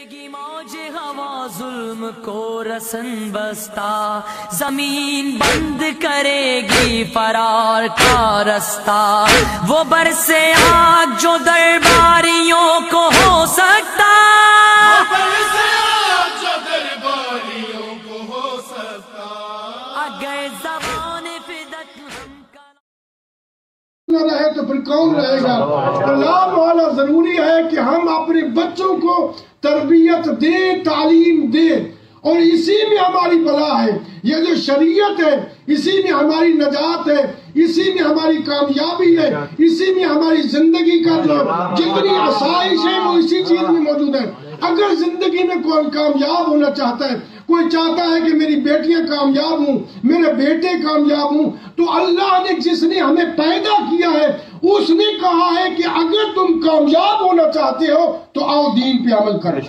گی موج ہوا ظلم کو رسن بستا، زمین بند کرے گی فرار کا رستہ، وہ برسے آگ جو درباریوں کو ہو سکتا، اگر زبان فدق ہم کا رہے تو پھر کون رہے گا؟ لا محالہ ضروری ہے کہ ہم اپنے بچوں کو تربیت دیں، تعلیم دیں، اور اسی میں ہماری بلا ہے۔ یہ جو شریعت ہے اسی میں ہماری نجات ہے، اسی میں ہماری کامیابی ہے، اسی میں ہماری زندگی کا جو جتنی آسائش ہے وہ اسی چیز میں موجود ہے۔ اگر زندگی میں کوئی کامیاب ہونا چاہتا ہے، کوئی چاہتا ہے کہ میری بیٹیاں کامیاب ہوں، میرے بیٹے کامیاب ہوں، تو اللہ نے جس نے ہمیں پیدا کیا ہے اس نے کہا ہے کہ اگر تم کامیاب ہونا چاہتے ہو تو آؤ دین پہ عمل کرو۔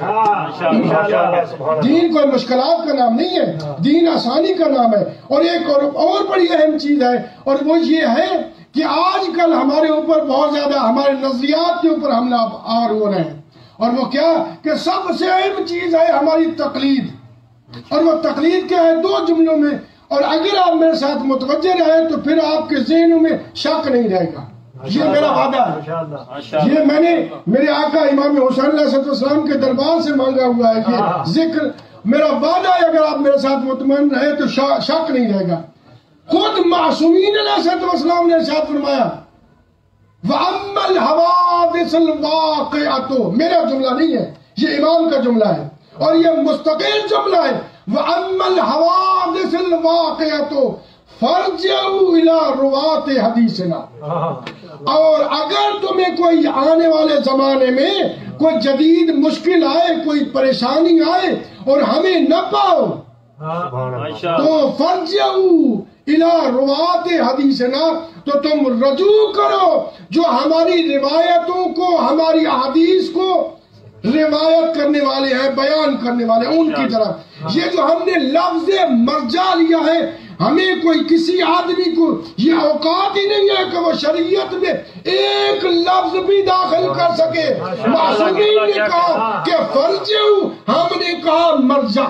دین کوئی مشکلات کا نام نہیں ہے، دین آسانی کا نام ہے۔ اور ایک اور بڑی اہم چیز ہے، اور وہ یہ ہے کہ آج کل ہمارے اوپر بہت زیادہ ہمارے نظریات کے اوپر حملہ آور ہو رہے ہیں، اور وہ کیا کہ سب سے اہم چیز ہے ہماری تقلید۔ اور وہ تقلید کیا ہے؟ دو جملوں میں، اور اگر آپ میرے ساتھ متوجہ رہے تو پھر آپ کے ذہنوں میں شک نہیں رہے گا۔ یہ میرا وعدہ ہے، یہ میں نے میرے آقا امام حسین علیہ السلام کے دربار سے مانگا ہوا ہے، یہ ذکر میرا وعدہ ہے۔ اگر آپ میرے ساتھ مطمئن رہے تو شک نہیں رہے گا۔ خود معصومین علیہ السلام نے ارشاد فرمایا وَأَمَّا الْحَوَادِثُ الْوَاقِعَةُ، میرا جملہ نہیں ہے، یہ امام کا جملہ ہے، اور یہ مستقل جملہ ہے۔ وَأَمَّا الْحَوَادِثُ الْوَاقِعَةُ فَارْجِعُوا إِلَىٰ رُوَاةِ حَدِيثِنَا، اور اگر تمہیں کوئی آنے والے زمانے میں کوئی جدید مشکل آئے، کوئی پریشانی آئے اور ہمیں نہ پاؤ تو فَارْجِعُوا إِلَىٰ رُوَاةِ حَدِيثِنَا، تو تم رجوع کرو جو ہماری روایتوں کو، ہماری احادیث کو روایت کرنے والے ہیں، بیان کرنے والے ہیں، ان کی طرف۔ یہ جو ہم نے لفظ مرجع لیا ہے، ہمیں کوئی کسی آدمی کو یہ اوقات ہی نہیں ہے کہ وہ شریعت میں ایک لفظ بھی داخل کر سکے۔ معصومین نے کہا کہ فرجعوا، ہم نے کہا مرجع۔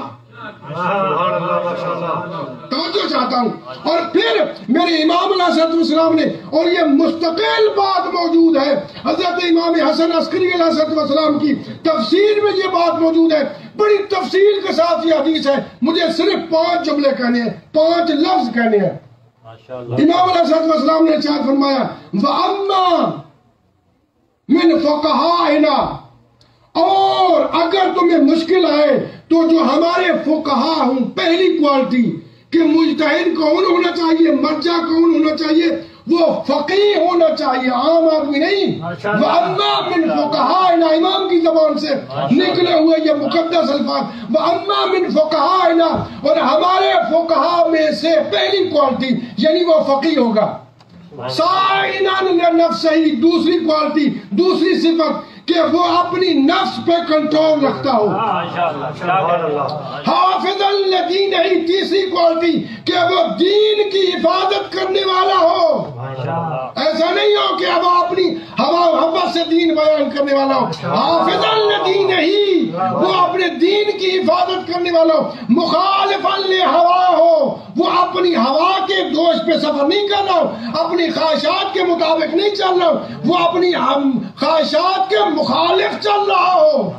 توجہ چاہتا ہوں۔ اور پھر میرے امام علیہ السلام نے، اور یہ مستقل بات موجود ہے، حضرت امام حسن عسکری علیہ السلام کی تفسیر میں یہ بات موجود ہے، بڑی تفصیل کے ساتھ یہ حدیث ہے۔ مجھے صرف 5 جملے کہنے ہیں، 5 لفظ کہنے ہیں۔ امام علیہ السلام نے ارشاد فرمایا وَأَمَّا مِنْ فُقَهَائِنَا، اور اگر تمہیں مشکل آئے تو جو ہمارے فقہا ہوں، پہلی کوالٹی کہ مجتہد کون ہونا چاہیے، مرجع کون ہونا چاہیے، وہ فقیہ ہونا چاہیے، عام آدمی نہیں۔ وَأَمَّا مِنْ فُقَهَائِنَا، امام کی زبان سے نکلے ہوئے یہ مقدس الفاظ، وَأَمَّا مِنْ فُقَهَائِنَا، اور ہمارے فقہا میں سے پہلی کوالٹی یعنی وہ فقیہ ہوگا۔ سَائِنًا لِنَفْسِهِ، دوسری کوالٹی، دوسری صفت کہ وہ اپنی نفس پہ کنٹرول رکھتا ہو۔ حافظ لدینہ، تیسری کوالٹی کہ وہ دین کی حفاظت کرنے والا ہو۔ ایسا نہیں ہو کہ اب اپنی ہوا سے دین بیان کرنے والا ہو۔ حافظ لدینہ، وہ اپنے دین کی حفاظت کرنے والا ہو۔ مخالفا لہوا ہو، وہ اپنی ہوا کے دوش پہ سفر نہیں کر رہا ہو، اپنی خواہشات کے مطابق نہیں چل رہا ہو، وہ اپنی خواہشات کے مخالف چل رہا ہو۔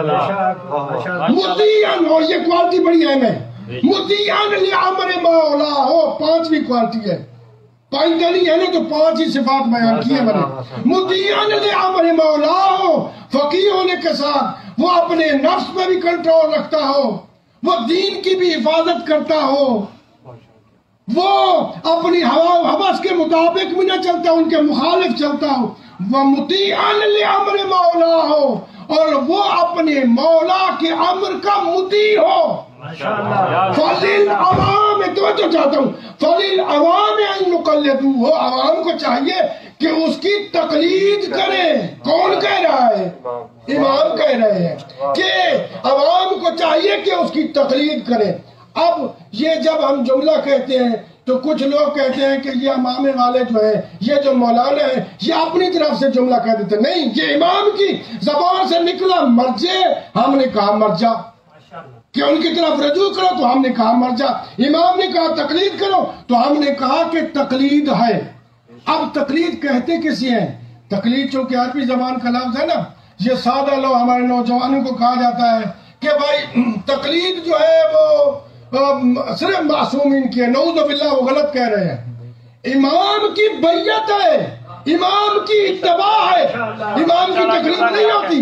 مطیعن، اور یہ کوالٹی بڑی اہم ہے، مطیعن لامر مولا ہو، 5ویں کوالٹی ہے۔ پائنٹر نہیں ہے نا تو 5 ہی صفات بیان کیے میں نے۔ مطیعن لامر مولا ہو، فقیہ ہونے کے ساتھ وہ اپنے نفس پہ بھی کنٹرول رکھتا ہو، وہ دین کی بھی حفاظت کرتا ہو، وہ اپنی ہوا و حوث کے مطابق بھی نہ چلتا، ان کے مخالف چلتا ہو۔ وَمُطِيعًا لِأَمْرِ مولا ہو، اور وہ اپنے مولا کے امر کا مطیع ہو۔ فَلِلْعَوَامِ، توجہ چاہتا ہوں، فَلِلْعَوَامِ أَن يُقَلِّدُوهُ، عوام کو چاہیے کہ اس کی تقلید کریں۔ کون کہہ رہا ہے؟ امام کہہ رہے ہیں کہ عوام کو چاہیے کہ اس کی تقلید کریں۔ اب یہ جب ہم جملہ کہتے ہیں تو کچھ لوگ کہتے ہیں کہ یہ امامے والے جو ہیں، یہ جو مولانا ہیں، یہ اپنی طرف سے جملہ کہہ دیتے. نہیں، یہ امام کی زبان سے نکلا، مرجع، ہم نے کہا مرجع، کہ ان کی طرف رجوع کرو تو ہم نے کہا مرجع. امام نے کہا تقلید کرو تو ہم نے کہا کہ تقلید ہے. اب تقلید کہتے کسی ہیں؟ تقلید چونکہ عربی زبان کا لفظ ہے نا، یہ سادہ لو ہمارے نوجوانوں کو کہا جاتا ہے کہ بھائی تقلید جو ہے وہ صرف معصومین کی ہے. نعوذ باللہ، وہ غلط کہہ رہے ہیں. امام کی بیعت ہے، امام کی اتباع ہے، امام کی تقلید نہیں ہوتی.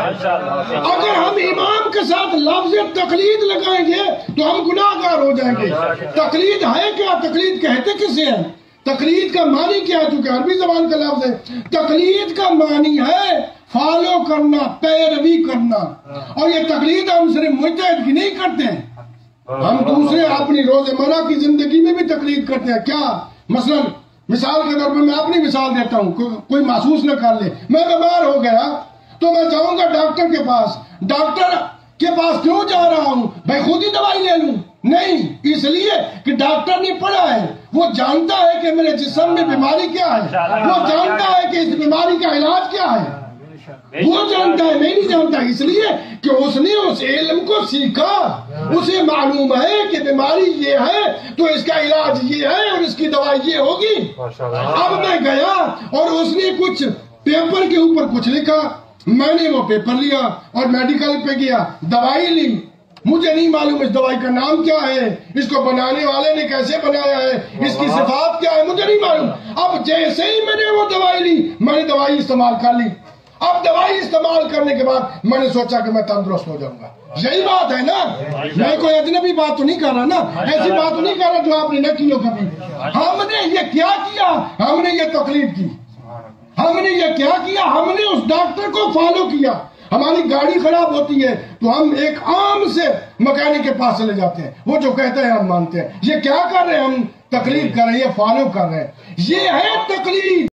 اگر ہم امام کے ساتھ لفظ تقلید لگائیں گے تو ہم گناہ گار ہو جائیں گے. تقلید ہے کیا؟ تقلید کہتے کسے ہیں؟ تقلید کا معنی کیا ہے؟ چونکہ عربی زبان کا لفظ ہے. تقلید کا معنی ہے فالو کرنا، پیروی کرنا. اور یہ تقلید ہم صرف مجتہد کی نہیں کرتے ہیں، ہم دوسرے اپنی روزمرہ کی زندگی میں بھی تقلید کرتے ہیں. کیا؟ مثلا مثال کے طور پر میں اپنی مثال دیتا ہوں، کوئی محسوس نہ کر لے. میں بیمار ہو گیا تو میں جاؤں گا ڈاکٹر کے پاس. ڈاکٹر کے پاس کیوں جا رہا ہوں؟ بھائی خود ہی دوائی لے لوں؟ نہیں، اس لیے کہ ڈاکٹر نے پڑھا ہے، وہ جانتا ہے کہ میرے جسم میں بیماری کیا ہے، وہ جانتا ہے کہ اس بیماری کا علاج کیا ہے، وہ جانتا ہے، میں نہیں جانتا. اس لیے کہ اس نے اس علم کو سیکھا، اسے معلوم ہے کہ بیماری یہ ہے تو اس کا علاج یہ ہے اور اس کی دوائی یہ ہوگی. اب میں گیا اور اس نے کچھ پیپر کے اوپر کچھ لکھا، میں نے وہ پیپر لیا اور میڈیکل پہ گیا، دوائی لی. مجھے نہیں معلوم اس دوائی کا نام کیا ہے، اس کو بنانے والے نے کیسے بنایا ہے، اس کی صفات کیا ہے، مجھے نہیں معلوم. اب جیسے ہی میں نے وہ دوائی لی، میں نے دوائی استعمال کر لی. اب دوائی استعمال کرنے کے بعد میں نے سوچا کہ میں تندرست ہو جاؤں گا. یہی بات ہے نا، میں کوئی اجنبی بات تو نہیں کر رہا نا، ایسی بات تو نہیں کر رہا جو آپ نے نہ کی ہو کبھی. ہم نے یہ کیا کیا؟ ہم نے یہ تقلید کی. ہم نے یہ کیا کیا؟ ہم نے اس ڈاکٹر کو فالو کیا. ہماری گاڑی خراب ہوتی ہے تو ہم ایک عام سے مکینک کے پاس چلے جاتے ہیں، وہ جو کہتا ہے ہم مانتے ہیں. یہ کیا کر رہے ہیں؟ ہم تقلید کر رہے ہیں، یہ فالو کر رہے ہیں. یہ ہے تقلید.